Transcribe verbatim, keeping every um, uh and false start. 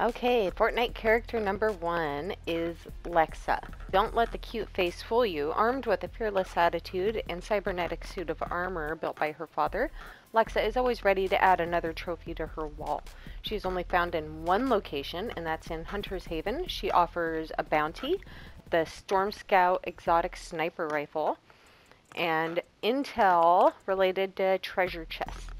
Okay, Fortnite character number one is Lexa. Don't let the cute face fool you. Armed with a fearless attitude and cybernetic suit of armor built by her father, Lexa is always ready to add another trophy to her wall. She's only found in one location, and that's in Hunter's Haven. She offers a bounty, the Storm Scout exotic sniper rifle, and intel related to treasure chests.